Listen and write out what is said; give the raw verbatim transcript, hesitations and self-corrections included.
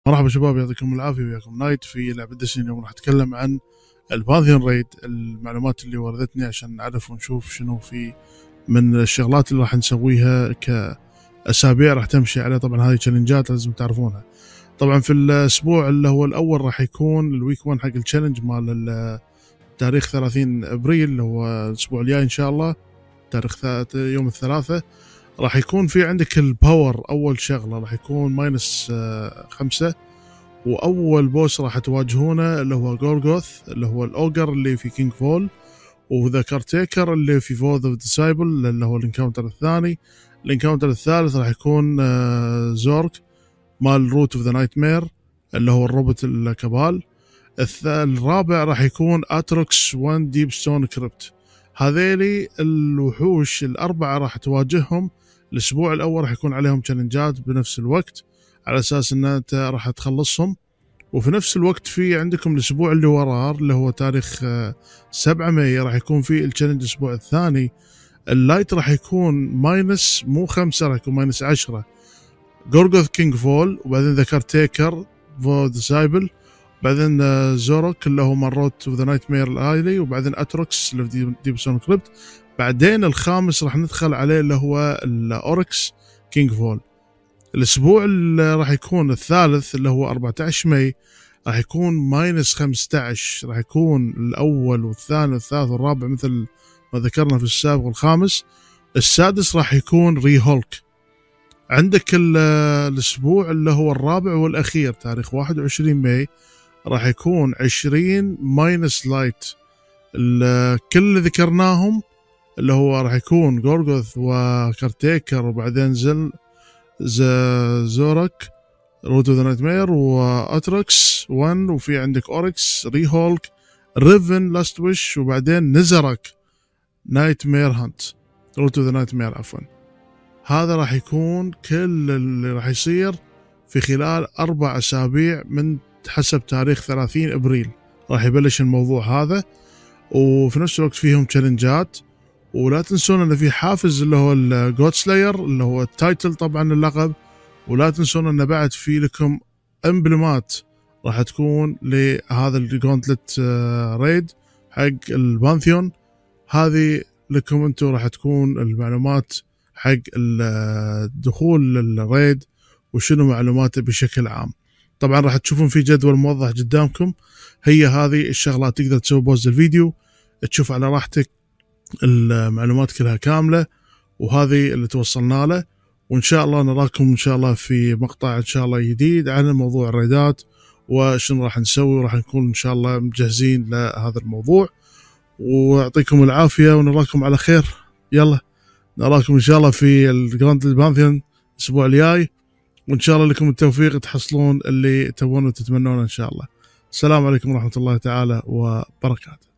مرحبا شباب، يعطيكم العافيه. وياكم نايت في لعبه ديستني. اليوم راح اتكلم عن البانثيون ريد، المعلومات اللي وردتني عشان نعرف ونشوف شنو في من الشغلات اللي راح نسويها كاسابيع راح تمشي عليه. طبعا هذه تشالنجات لازم تعرفونها. طبعا في الاسبوع اللي هو الاول راح يكون الويك واحد حق التشالنج مال تاريخ ثلاثين ابريل اللي هو الاسبوع الجاي ان شاء الله، تاريخ يوم الثلاثاء. راح يكون في عندك الباور. اول شغله راح يكون ماينس خمسة، واول بوس راح تواجهونه اللي هو جورغوث اللي هو الاوجر اللي في كينج فول، وذا كارتيكر اللي في فوذ اوف ديسايبل اللي هو الانكاونتر الثاني. الانكاونتر الثالث راح يكون زورك مال روت اوف ذا نايت مير اللي هو الروبوت الكبال. الرابع راح يكون اتروكس واحد ديب ستون كريبت. هذيلي الوحوش الاربعه راح تواجههم. الاسبوع الاول راح يكون عليهم تشالنجات بنفس الوقت على اساس ان انت راح تخلصهم، وفي نفس الوقت في عندكم الاسبوع اللي وراه اللي هو تاريخ سبعة مايو راح يكون في التشالنج الاسبوع الثاني. اللايت راح يكون ماينس مو خمسة، راح يكون ماينس عشرة. جورغوث كينج فول، وبعدين ذا كارتيكر فو ديسايبل، بعدين زوروك اللي هو مروت وذا نايت مير الايلي، وبعدين اتروكس اللي في ديب سون كريبت. بعدين الخامس راح ندخل عليه اللي هو الاوركس كينج فول. الاسبوع اللي راح يكون الثالث اللي هو أربعة عشر مايو راح يكون ماينس خمسة عشر، راح يكون الاول والثاني والثالث والرابع مثل ما ذكرنا في السابق والخامس. السادس راح يكون ري هولك. عندك الاسبوع اللي هو الرابع والاخير تاريخ واحد وعشرين مايو راح يكون عشرين ماينس لايت. كل اللي ذكرناهم اللي هو راح يكون جورغوث وكارتيكر وبعدين زل زورك روت اوف ذا نايت مير واتروكس واحد، وفي عندك اوركس ري هولك ريفن لاست ويش، وبعدين نزرك نايت مير هانت روت اوف ذا نايت مير عفوا. هذا راح يكون كل اللي راح يصير في خلال أربع أسابيع من حسب تاريخ ثلاثين أبريل راح يبلش الموضوع هذا. وفي نفس الوقت فيهم تشالنجات، ولا تنسون ان في حافز اللي هو الجود سلاير اللي هو التايتل طبعا اللقب. ولا تنسون ان بعد في لكم امبلمات راح تكون لهذا الجونتلت ريد حق البانثيون. هذه لكم انتم راح تكون المعلومات حق الدخول للريد وشنو معلوماته بشكل عام. طبعا راح تشوفون في جدول موضح قدامكم. هي هذه الشغلات تقدر تسوي بوز الفيديو تشوف على راحتك المعلومات كلها كاملة، وهذه اللي توصلنا له. وإن شاء الله نراكم إن شاء الله في مقطع إن شاء الله جديد عن موضوع الريدات وشنو راح نسوي، وراح نكون إن شاء الله مجهزين لهذا الموضوع. ويعطيكم العافية ونراكم على خير. يلا نراكم إن شاء الله في الجراند بانثيون الأسبوع الجاي، وإن شاء الله لكم التوفيق تحصلون اللي تبون وتتمنون إن شاء الله. السلام عليكم ورحمة الله تعالى وبركاته.